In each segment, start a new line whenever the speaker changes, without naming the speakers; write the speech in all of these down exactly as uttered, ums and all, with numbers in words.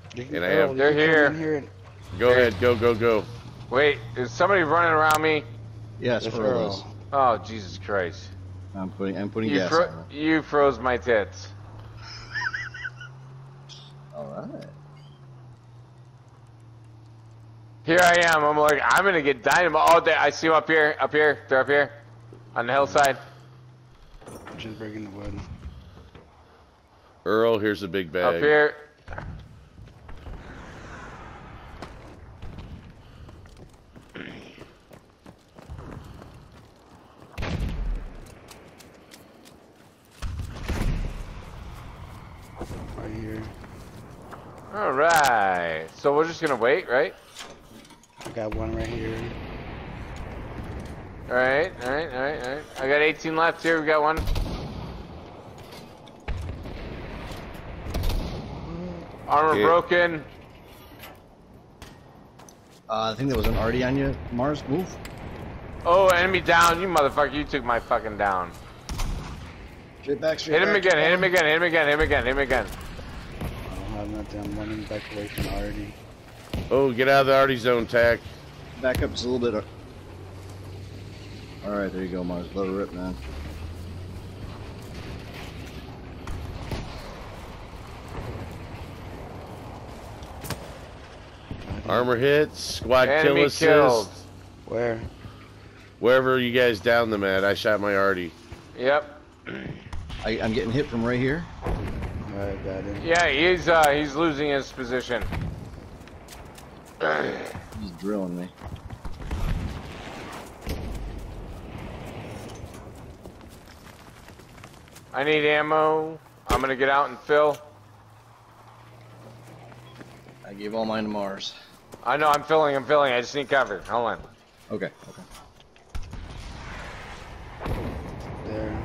And I have.
They're here. here.
Go
They're...
ahead. Go, go, go.
Wait, is somebody running around me?
Yes, Earl is.
Oh, Jesus Christ.
I'm putting, I'm putting
you
gas
fro
on it.
You froze my tits.
Alright.
Here I am. I'm like, I'm gonna get dynamite. Oh, they, I see them up here. Up here. They're up here. On the hillside.
Just breaking the wood.
Earl, here's a big bag.
Up here.
Right here.
All right. So we're just gonna wait, right?
I got one right here.
All right, all right, all right, all right. I got eighteen left here. We got one. Armor
okay.
broken.
Uh, I think there was an Artie on you. Mars, move.
Oh, enemy down. You motherfucker. You took my fucking down.
Straight back, straight
hit him
back,
again, hit him again, hit him again, hit him again, hit him again.
I don't have nothing. I'm running back away from Artie.
Oh, get out of the Artie zone, tack.
Back up just a little bit. Alright, there you go, Mars. Let her rip, man.
Armor hits, squad
Enemy
kill assist.
killed.
Where?
Wherever you guys down them at, I shot my Artie.
Yep.
I, I'm getting hit from right here.
Alright, got it.
Yeah, he's uh he's losing his position.
He's drilling me.
I need ammo. I'm gonna get out and fill.
I gave all mine to Mars.
I know, I'm filling, I'm filling. I just need cover. Hold on.
Okay, okay.
There.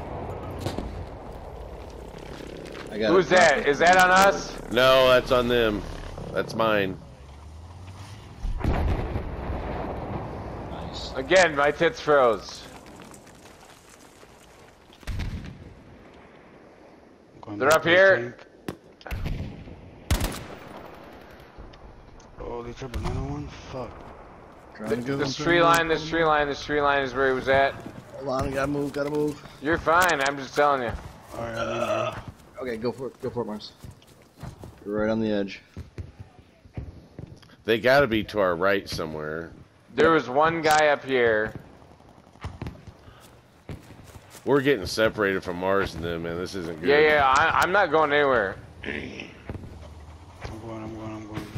I got
Who's
it.
that? Is that on us?
No, that's on them. That's mine.
Nice.
Again, my tits froze. They're up here.
Oh, they triple another one? Fuck.
The, this tree line, this tree line, this tree line is where he was at.
Hold on, I gotta move, gotta move.
You're fine, I'm just telling you.
Alright, I'm in there.
Okay, go for it, go for it, Mars. You're right on the edge.
They gotta be to our right somewhere.
There was one guy up here.
We're getting separated from Mars and them, man. This isn't good.
Yeah, yeah, I, I'm not going anywhere.
I'm going, I'm going, I'm going.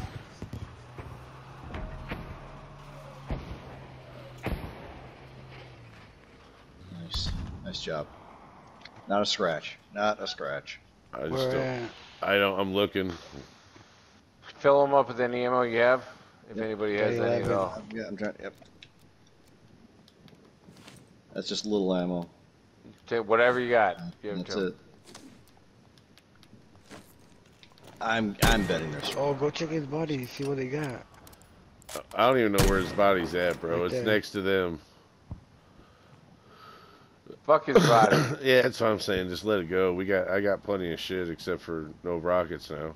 Nice. Nice job. Not a scratch. Not a scratch.
I just
Where
don't.
at?
I don't. I'm looking.
Fill them up with any ammo you have, if
Yep.
anybody has
Yeah,
any
yeah,
at all.
Yeah, I'm trying. Yep. That's just little ammo.
Take whatever you got. Give
That's
to 'em.
it. I'm I'm betting there's.
Oh, go check his body, see what they got.
I don't even know where his body's at, bro.
Right
It's
there.
next to them.
Fuck his body.
Yeah, that's what I'm saying. Just let it go. We got. I got plenty of shit except for no rockets now.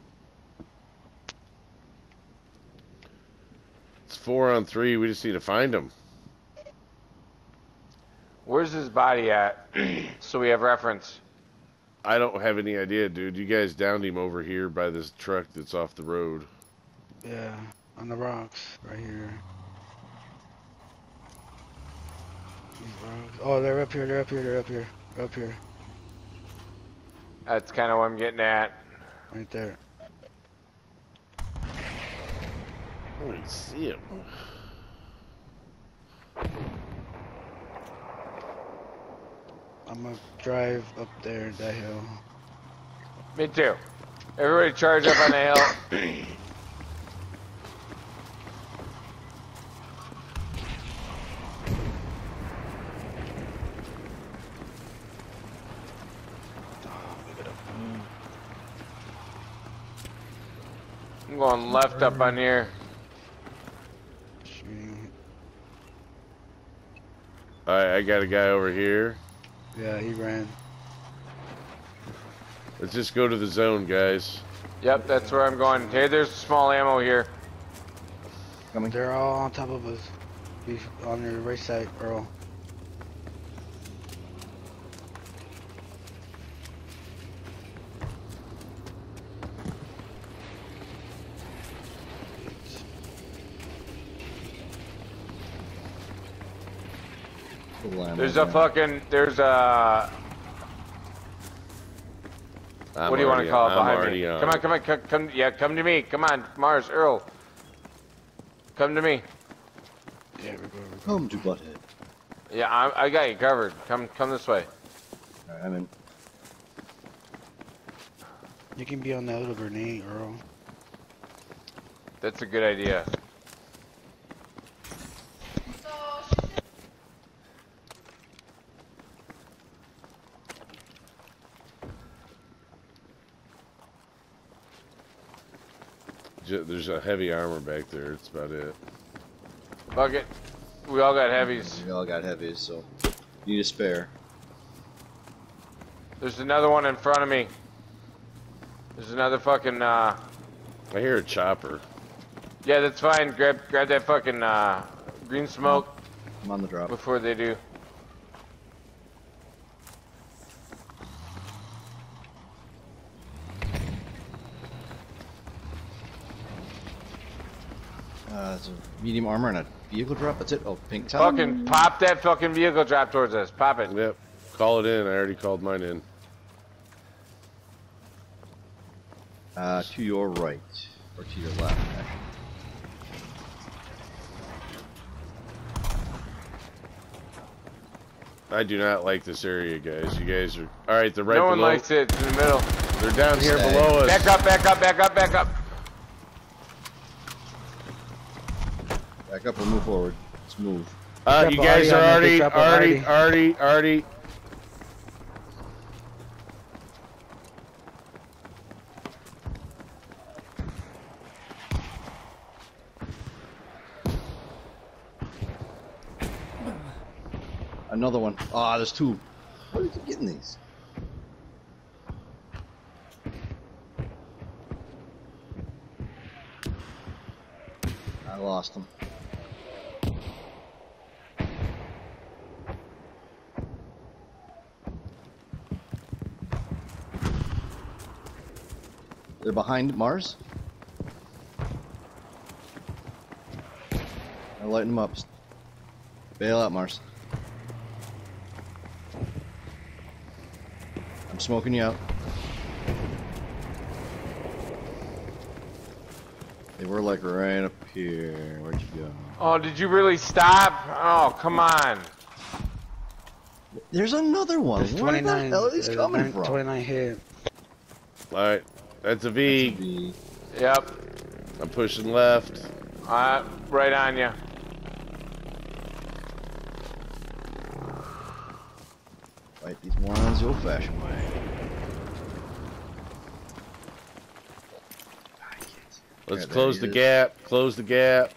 It's four on three. We just need to find him.
Where's his body at? So we have reference.
I don't have any idea, dude. You guys downed him over here by this truck that's off the road.
Yeah, on the rocks, right here. These rocks. Oh, they're up here, they're up here, they're up here. They're up here.
That's kind of what I'm getting at.
Right there.
I don't even see him.
I'm gonna drive up there, that hill.
Me too. Everybody charge up on the hill. I'm going left up on here.
Shooting.
Alright, I got a guy over here.
Yeah, he ran.
Let's just go to the zone, guys.
Yep, that's where I'm going. Hey, there's small ammo here.
Coming.
They're all on top of us. Be on your right side, Earl.
Little ammo
There's a
there.
fucking, there's a,
I'm
what do you want
already-
to call it
I'm
behind
already
me?
on
Come on,
it.
come on, come, come, yeah, come to me. Come on, Mars, Earl. Come to me.
Yeah, we're good. We're good.
Come to Butthead.
Yeah, I, I got you covered. Come, come this way.
Alright, I'm in.
You can be on that little grenade, Earl.
That's a good idea.
Ju- There's a heavy armor back there. That's about it.
Bucket. We all got heavies.
We all got heavies, so need a spare.
There's another one in front of me. There's another fucking, uh,
I hear a chopper.
yeah, that's fine. Grab, grab that fucking, uh, green smoke
I'm on the drop.
before they do.
Uh, it's a medium armor and a vehicle drop. That's it. Oh, pink top.
Fucking pop that fucking vehicle drop towards us. Pop it.
Yep. Call it in. I already called mine in.
Uh, to your right or to your left, actually.
I do not like this area, guys. You guys are all right. They're right
No one
below.
likes it. It's in the middle.
They're down here
Stay.
below us.
Back up, back up, back up, back up.
Back up and move forward. Let's move.
Uh,
Drop
you
a
guys
Artie
are
on me,
already,
drop a
already,
Artie.
already, already.
Another one. Ah, there's two. Where did you getting these? I lost them. They're behind Mars. I lighten them up. Bail out, Mars. I'm smoking you out. They were like right up here. Where'd you go?
Oh, did you really stop? Oh, come on.
There's another one.
There's
Where the
twenty-nine.
hell are these
there's
coming
nine-
from?
twenty-nine hit.
All right, that's a V.
The-
Yep.
I'm pushing left.
Uh, right on you.
Fight these morons the old-fashioned way.
Let's
Yeah, there
close
he
the
is.
gap. Close the gap.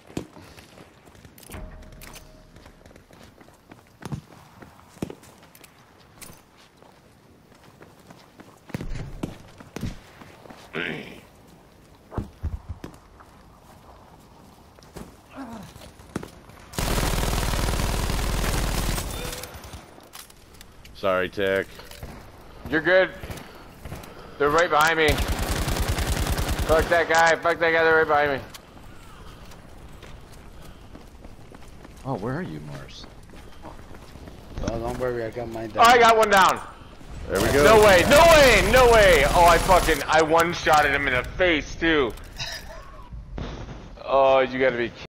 Sorry, Tech.
You're good. They're right behind me. Fuck that guy. Fuck that guy. They're right behind me.
Oh, where are you, Mars?
Oh, don't worry, I got mine
Oh,
down.
I got one down.
There we go.
No way. No way. No way. Oh, I fucking, I one-shotted him in the face, too. Oh, you gotta be kidding.